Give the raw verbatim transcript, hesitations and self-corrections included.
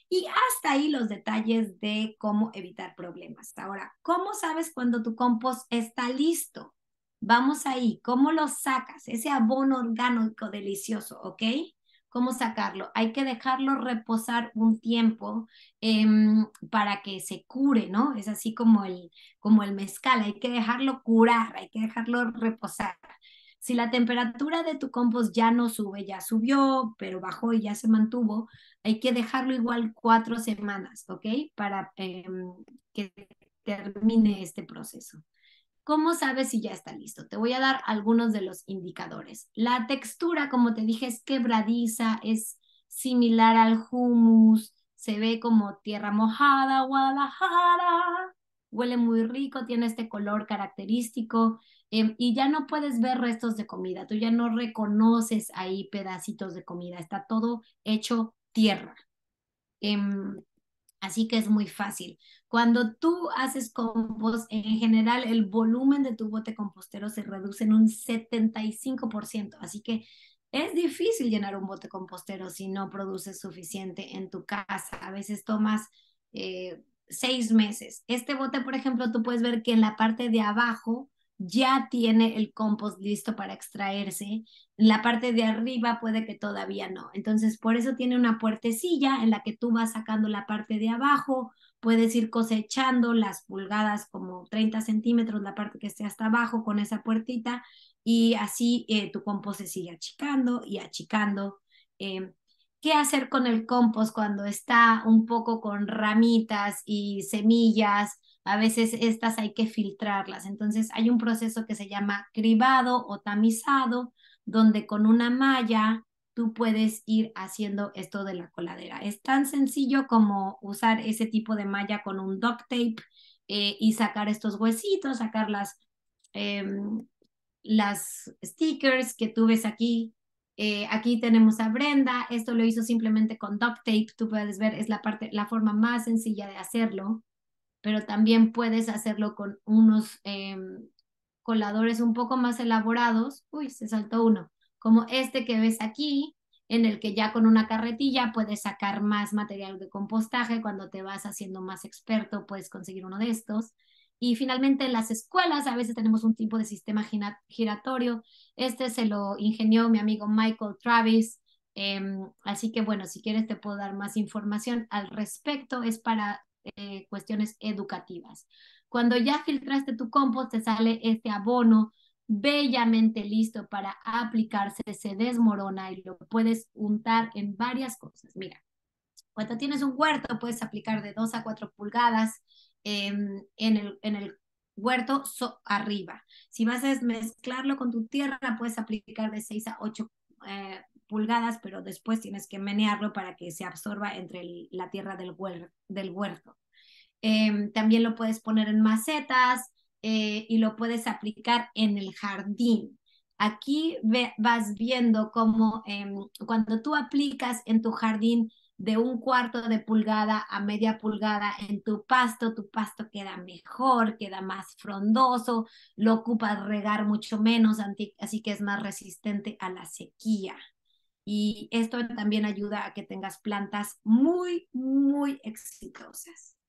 Y hasta ahí los detalles de cómo evitar problemas. Ahora, ¿cómo sabes cuando tu compost está listo? Vamos ahí, ¿cómo lo sacas? Ese abono orgánico delicioso, ¿ok? ¿Cómo sacarlo? Hay que dejarlo reposar un tiempo em, para que se cure, ¿no? Es así como el, como el mezcal, hay que dejarlo curar, hay que dejarlo reposar. Si la temperatura de tu compost ya no sube, ya subió, pero bajó y ya se mantuvo, hay que dejarlo igual cuatro semanas, ¿ok? Para em, que termine este proceso. ¿Cómo sabes si ya está listo? Te voy a dar algunos de los indicadores. La textura, como te dije, es quebradiza, es similar al hummus, se ve como tierra mojada, Guadalajara, huele muy rico, tiene este color característico eh, y ya no puedes ver restos de comida, tú ya no reconoces ahí pedacitos de comida, está todo hecho tierra. Em, Así que es muy fácil. Cuando tú haces compost, en general el volumen de tu bote compostero se reduce en un setenta y cinco por ciento. Así que es difícil llenar un bote compostero si no produces suficiente en tu casa. A veces tomas eh, seis meses. Este bote, por ejemplo, tú puedes ver que en la parte de abajo ya tiene el compost listo para extraerse. La parte de arriba puede que todavía no. Entonces, por eso tiene una puertecilla en la que tú vas sacando la parte de abajo, puedes ir cosechando las pulgadas como treinta centímetros, la parte que esté hasta abajo con esa puertita y así eh, tu compost se sigue achicando y achicando. Eh, ¿Qué hacer con el compost cuando está un poco con ramitas y semillas? A veces estas hay que filtrarlas. Entonces hay un proceso que se llama cribado o tamizado donde con una malla tú puedes ir haciendo esto de la coladera. Es tan sencillo como usar ese tipo de malla con un duct tape eh, y sacar estos huesitos, sacar las, eh, las stickers que tú ves aquí. Eh, aquí tenemos a Brenda, esto lo hizo simplemente con duct tape, tú puedes ver, es la parte, la forma más sencilla de hacerlo, pero también puedes hacerlo con unos eh, coladores un poco más elaborados. Uy, se saltó uno, como este que ves aquí, en el que ya con una carretilla puedes sacar más material de compostaje. Cuando te vas haciendo más experto, puedes conseguir uno de estos. Y finalmente en las escuelas a veces tenemos un tipo de sistema giratorio. Este se lo ingenió mi amigo Michael Travis. Eh, así que bueno, si quieres te puedo dar más información al respecto. Es para eh, cuestiones educativas. Cuando ya filtraste tu compost, te sale este abono bellamente listo para aplicarse, se desmorona y lo puedes untar en varias cosas. Mira, cuando tienes un huerto, puedes aplicar de dos a cuatro pulgadas eh, en, el, en el huerto so, arriba. Si vas a mezclarlo con tu tierra, puedes aplicar de seis a ocho eh, pulgadas, pero después tienes que menearlo para que se absorba entre el, la tierra del, huer, del huerto. Eh, también lo puedes poner en macetas eh, y lo puedes aplicar en el jardín. Aquí ve, vas viendo cómo eh, cuando tú aplicas en tu jardín de un cuarto de pulgada a media pulgada en tu pasto, tu pasto queda mejor, queda más frondoso, lo ocupas regar mucho menos, así que es más resistente a la sequía. Y esto también ayuda a que tengas plantas muy, muy exitosas.